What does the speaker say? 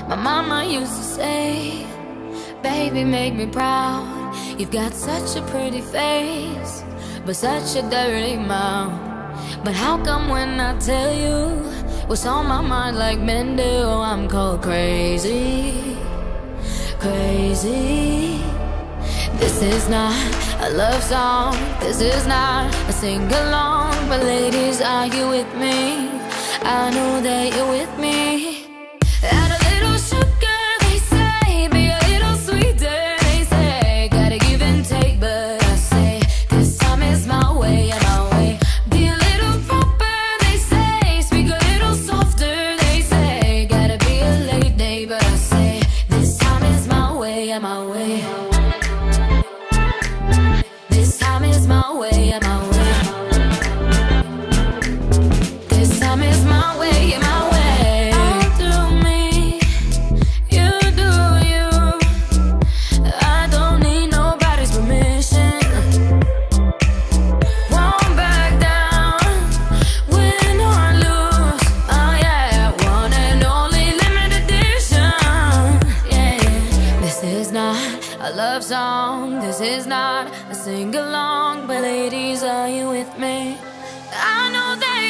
My mama used to say, baby, make me proud. You've got such a pretty face, but such a dirty mouth. But how come when I tell you what's on my mind like men do, I'm called crazy, crazy? This is not a love song, this is not a sing-along. But ladies, are you with me? I know that you're with me. Add a little sugar, they say, be a little sweeter, they say. Gotta give and take, but I say, this time is my way, yeah, my way. Be a little proper, they say, speak a little softer, they say. Gotta be a lady, but I say, this time is my way, yeah, my way. This time is my way, yeah, my way. This time is my way, yeah, my way. I'll do me, you do you. I don't need nobody's permission. Won't back down, win or lose. Oh yeah, one and only limited edition. Yeah, this is not a love song, this is not a sing-along. But ladies, are you with me? I know that